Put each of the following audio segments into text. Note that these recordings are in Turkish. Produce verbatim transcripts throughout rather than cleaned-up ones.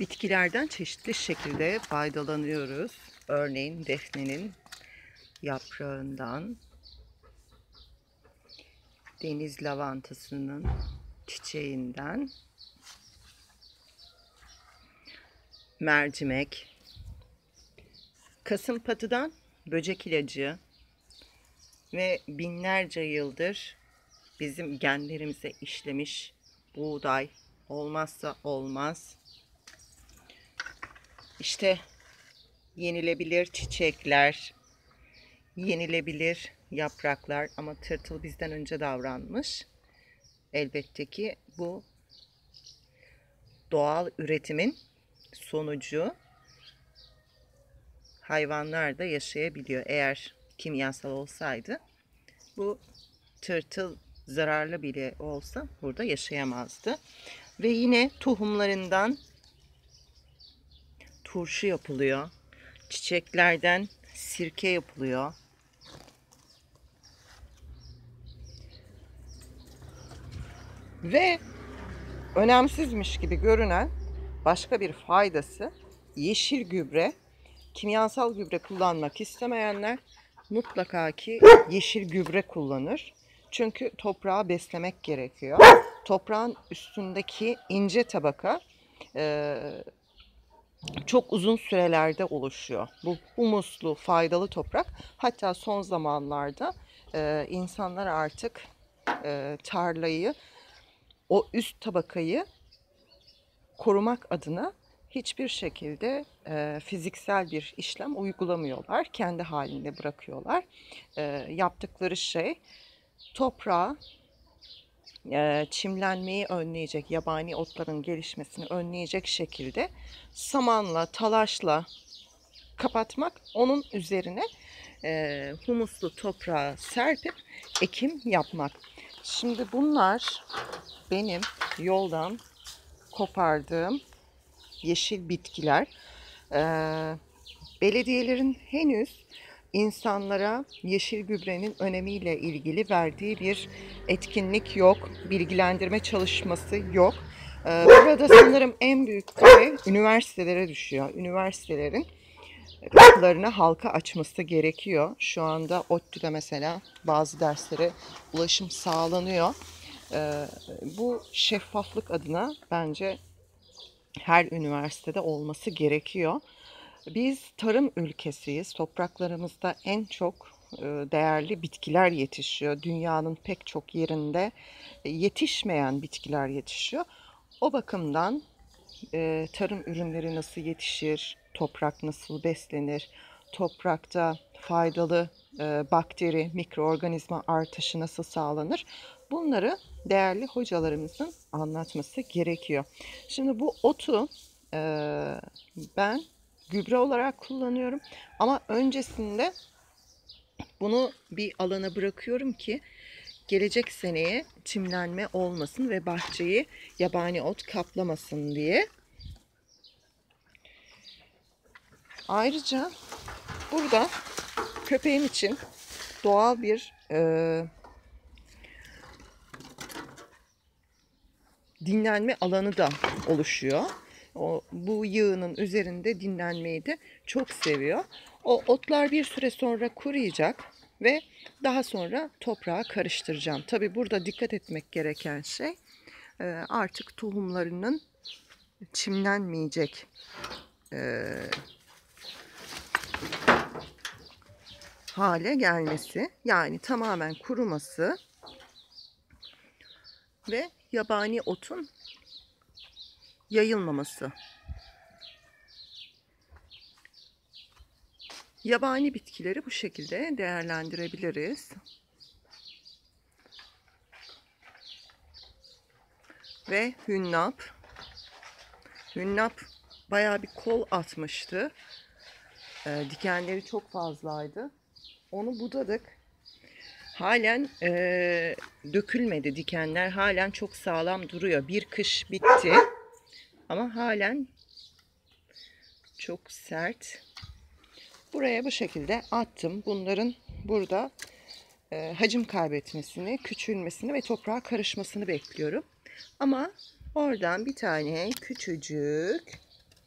Bitkilerden çeşitli şekilde faydalanıyoruz. Örneğin defnenin yaprağından, deniz lavantasının çiçeğinden, mercimek, kasımpatıdan böcek ilacı ve binlerce yıldır bizim genlerimize işlemiş buğday olmazsa olmaz. İşte yenilebilir çiçekler, yenilebilir yapraklar, ama tırtıl bizden önce davranmış. Elbette ki bu doğal üretimin sonucu. Hayvanlar da yaşayabiliyor. Eğer kimyasal olsaydı bu tırtıl zararlı bile olsa burada yaşayamazdı. Ve yine tohumlarından turşu yapılıyor. Çiçeklerden sirke yapılıyor. Ve önemsizmiş gibi görünen başka bir faydası yeşil gübre. Kimyasal gübre kullanmak istemeyenler mutlaka ki yeşil gübre kullanır. Çünkü toprağı beslemek gerekiyor. Toprağın üstündeki ince tabaka e, çok uzun sürelerde oluşuyor. Bu humuslu, faydalı toprak. Hatta son zamanlarda e, insanlar artık e, tarlayı, o üst tabakayı korumak adına hiçbir şekilde e, fiziksel bir işlem uygulamıyorlar. Kendi halinde bırakıyorlar. E, yaptıkları şey toprağa e, çimlenmeyi önleyecek, yabani otların gelişmesini önleyecek şekilde samanla, talaşla kapatmak, onun üzerine e, humuslu toprağı serpip ekim yapmak. Şimdi bunlar benim yoldan kopardığım yeşil bitkiler. Ee, belediyelerin henüz insanlara yeşil gübrenin önemiyle ilgili verdiği bir etkinlik yok, bilgilendirme çalışması yok. Ee, burada sanırım en büyük görev üniversitelere düşüyor. Üniversitelerin kapılarını halka açması gerekiyor. Şu anda ODTÜ'de mesela bazı derslere ulaşım sağlanıyor. Ee, bu şeffaflık adına bence her üniversitede olması gerekiyor. Biz tarım ülkesiyiz. Topraklarımızda en çok değerli bitkiler yetişiyor. Dünyanın pek çok yerinde yetişmeyen bitkiler yetişiyor. O bakımdan tarım ürünleri nasıl yetişir, toprak nasıl beslenir, toprakta faydalı bakteri, mikroorganizma artışı nasıl sağlanır? Bunları değerli hocalarımızın anlatması gerekiyor. Şimdi bu otu e, ben gübre olarak kullanıyorum. Ama öncesinde bunu bir alana bırakıyorum ki gelecek seneye çimlenme olmasın ve bahçeyi yabani ot kaplamasın diye. Ayrıca burada köpeğim için doğal bir e, dinlenme alanı da oluşuyor. O, bu yığının üzerinde dinlenmeyi de çok seviyor. O otlar bir süre sonra kuruyacak ve daha sonra toprağa karıştıracağım. Tabii burada dikkat etmek gereken şey artık tohumlarının çimlenmeyecek e, hale gelmesi. Yani tamamen kuruması ve yabani otun yayılmaması. Yabani bitkileri bu şekilde değerlendirebiliriz. Ve hünnap. Hünnap bayağı bir kol atmıştı. E, dikenleri çok fazlaydı. Onu budadık. Halen e, dökülmedi dikenler. Halen çok sağlam duruyor. Bir kış bitti. Ama halen çok sert. Buraya bu şekilde attım. Bunların burada e, hacim kaybetmesini, küçülmesini ve toprağa karışmasını bekliyorum. Ama oradan bir tane küçücük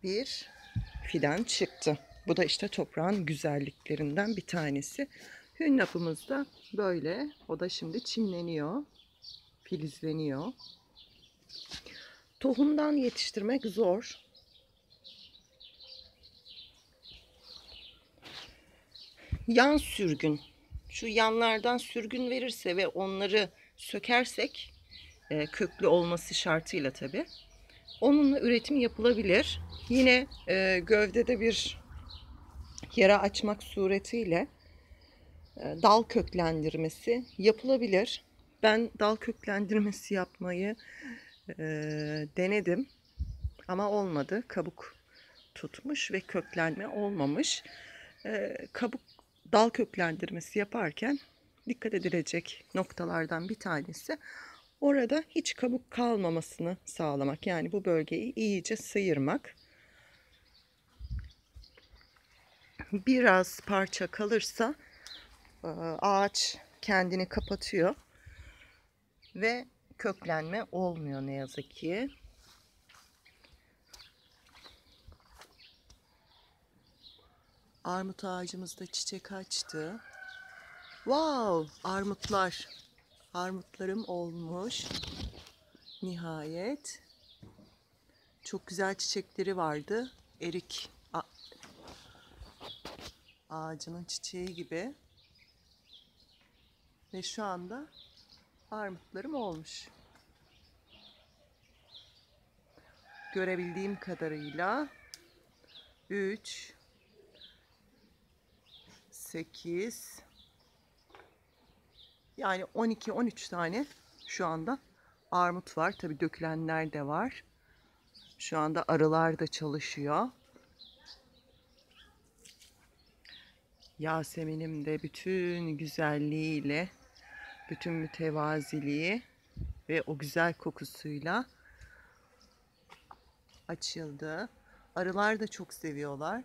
bir fidan çıktı. Bu da işte toprağın güzelliklerinden bir tanesi. Hünnapımız da böyle. O da şimdi çimleniyor, filizleniyor. Tohumdan yetiştirmek zor. Yan sürgün. Şu yanlardan sürgün verirse ve onları sökersek, e, köklü olması şartıyla tabii, onunla üretim yapılabilir. Yine e, gövdede bir yara açmak suretiyle e, dal köklendirmesi yapılabilir. Ben dal köklendirmesi yapmayı e, denedim ama olmadı. Kabuk tutmuş ve köklenme olmamış. E, kabuk dal köklendirmesi yaparken dikkat edilecek noktalardan bir tanesi orada hiç kabuk kalmamasını sağlamak. Yani bu bölgeyi iyice sıyırmak. Biraz parça kalırsa ağaç kendini kapatıyor ve köklenme olmuyor ne yazık ki. Armut ağacımızda çiçek açtı. Wow, armutlar. Armutlarım olmuş. Nihayet. Çok güzel çiçekleri vardı. Erik ağacının çiçeği gibi. Ve şu anda armutlarım olmuş. Görebildiğim kadarıyla üç, sekiz, yani on iki on üç tane şu anda armut var. Tabii dökülenler de var. Şu anda arılar da çalışıyor. Yasemin'im de bütün güzelliğiyle, bütün mütevaziliği ve o güzel kokusuyla açıldı. Arılar da çok seviyorlar.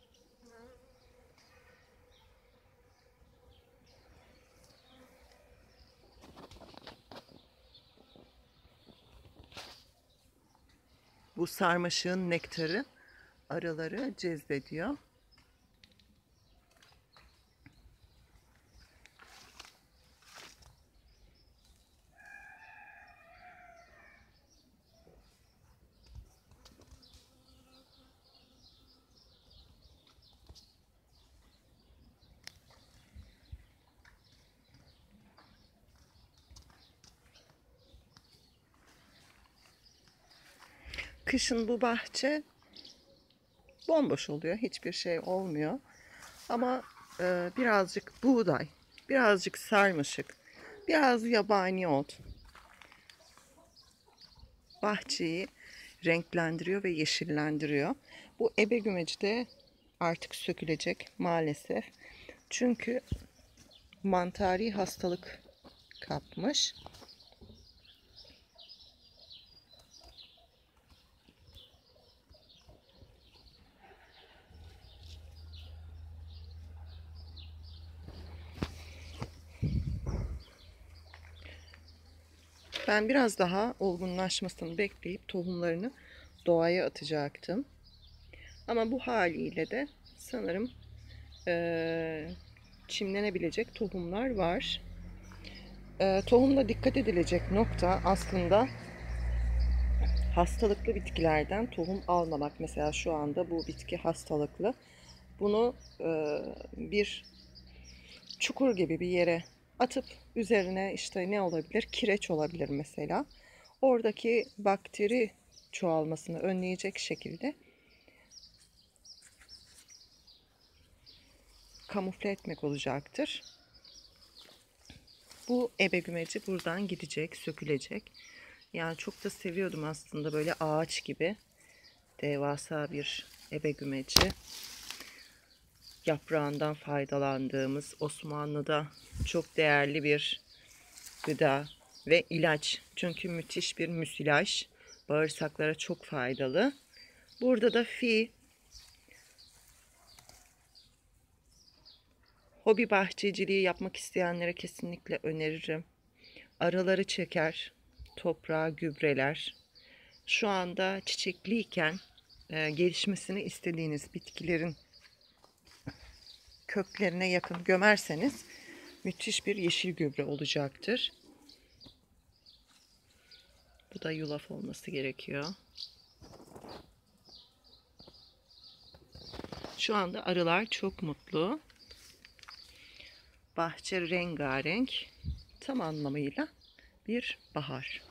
Bu sarmaşığın nektarı arıları cezbediyor. Kışın bu bahçe bomboş oluyor. Hiçbir şey olmuyor. Ama e, birazcık buğday, birazcık sarmaşık, biraz yabani ot bahçeyi renklendiriyor ve yeşillendiriyor. Bu ebe gümeci de artık sökülecek maalesef. Çünkü mantari hastalık kapmış. Ben biraz daha olgunlaşmasını bekleyip tohumlarını doğaya atacaktım. Ama bu haliyle de sanırım e, çimlenebilecek tohumlar var. E, tohumda dikkat edilecek nokta aslında hastalıklı bitkilerden tohum almamak. Mesela şu anda bu bitki hastalıklı. Bunu e, bir çukur gibi bir yere atıp üzerine işte ne olabilir? Kireç olabilir mesela. Oradaki bakteri çoğalmasını önleyecek şekilde kamufle etmek olacaktır. Bu ebe gümeci buradan gidecek, sökülecek. Yani çok da seviyordum aslında, böyle ağaç gibi devasa bir ebe gümeci. Yaprağından faydalandığımız Osmanlı'da çok değerli bir gıda ve ilaç. Çünkü müthiş bir müsilaj. Bağırsaklara çok faydalı. Burada da fi. Hobi bahçeciliği yapmak isteyenlere kesinlikle öneririm. Arıları çeker, toprağa gübreler. Şu anda çiçekliyken e, gelişmesini istediğiniz bitkilerin köklerine yakın gömerseniz müthiş bir yeşil gübre olacaktır. Bu da yulaf olması gerekiyor. Şu anda arılar çok mutlu. Bahçe rengarenk. Tam anlamıyla bir bahar.